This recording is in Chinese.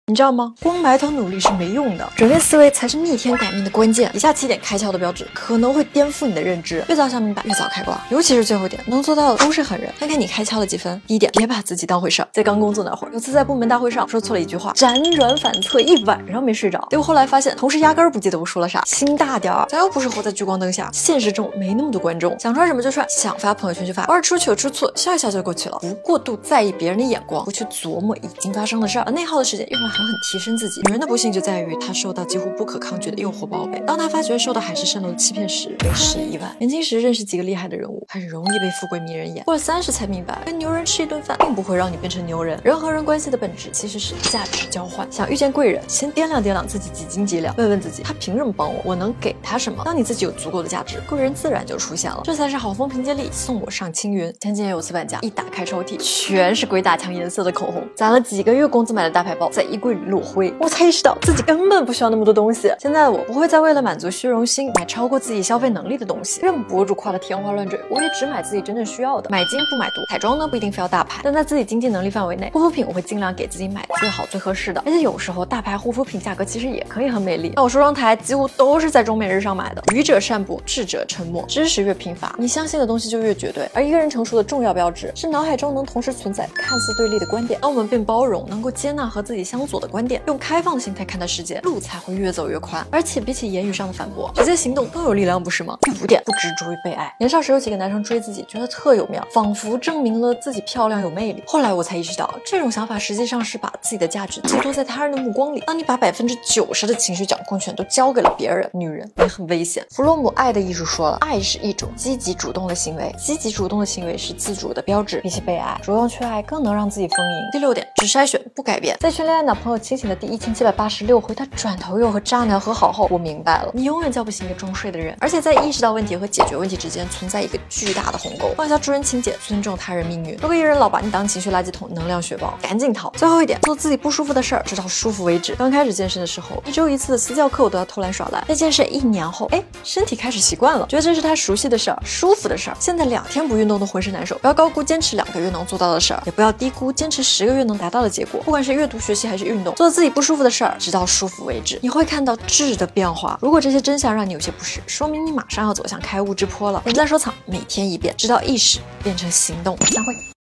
你知道吗？光埋头努力是没用的，转变思维才是逆天改命的关键。以下7点开窍的标志可能会颠覆你的认知，越早想明白，越早开挂。尤其是最后一点，能做到的都是狠人。看看你开窍了几分。第一点，别把自己当回事儿。在刚工作那会儿，有次在部门大会上说错了一句话，辗转反侧一晚上没睡着。结果后来发现，同事压根儿不记得我说了啥。心大点儿，咱又不是活在聚光灯下，现实中没那么多观众，想传什么就传，想发朋友圈就发，偶尔出糗出错，笑一笑就过去了。不过度在意别人的眼光，不去琢磨已经发生的事儿，而内耗的时间用来狠狠提升自己。女人的不幸就在于她受到几乎不可抗拒的诱惑包围，当她发觉受到海市蜃楼的欺骗时，为时已晚。年轻时认识几个厉害的人物，很容易被富贵迷人眼，过了30才明白，跟牛人吃一顿饭并不会让你变成牛人。人和人关系的本质其实是价值交换。想遇见贵人，先掂量掂量自己几斤几两，问问自己他凭什么帮我，我能给他什么。当你自己有足够的价值，贵人自然就出现了。这才是好风凭借力，送我上青云。前几年有次搬家，一打开抽屉，全是鬼打墙颜色的口红，攒了几个月工资买的大牌包在衣柜里落灰。我才意识到自己根本不需要那么多东西。现在的我不会再为了满足虚荣心买超过自己消费能力的东西，任博主夸的天花乱坠，我也只买自己真正需要的。买精不买毒，彩妆呢不一定非要大牌，但在自己经济能力范围内，护肤品我会尽量给自己买最好最合适的。而且有时候大牌护肤品价格其实也可以很美丽。那我梳妆台几乎都是在中美日上买的。愚者善步，智者沉默。知识越贫乏，你相信的东西就越绝对。而一个人成熟的重要标志是脑海中能同时存在看似对立的观点。当我们变包容，能够接纳和自己相左的观点，用开放的心态看待世界，路才会越走越宽。而且比起言语上的反驳，直接行动更有力量，不是吗？第5点，不执着于被爱。年少时有几个男生追自己，觉得特有妙，仿佛证明了自己漂亮有魅力。后来我才意识到，这种想法实际上是把自己的价值寄托在他人的目光里。当你把90%的情绪掌控权都交给了别人，女人也很危险。弗洛姆《爱的艺术》说了，爱是一种积极主动的行为，积极主动的行为是自主的标志。比起被爱，主动去爱更能让自己丰盈。第6点，只筛选不改变。在群恋爱脑朋友清醒的第1786回，他转头又和渣男和好后，我明白了，你永远叫不醒一个装睡的人。而且在意识到问题和解决问题之间存在一个巨大的鸿沟，放下助人情节，尊重他人命运。如果一人老把你当情绪垃圾桶、能量血包，赶紧逃。最后一点，做自己不舒服的事儿，直到舒服为止。刚开始健身的时候，1周1次的私教课我都要偷懒耍赖。在健身1年后，身体开始习惯了，觉得这是他熟悉的事儿，舒服的事儿。现在2天不运动都浑身难受。不要高估坚持2个月能做到的事儿，也不要低估坚持10个月能达到的结果。不管是阅读、学习还是运动，做自己不舒服的事儿，直到舒服为止。你会看到质的变化。如果这些真相让你有些不适，说明你马上要走向开悟之坡了。点赞收藏，每天1遍，直到意识变成行动。散会。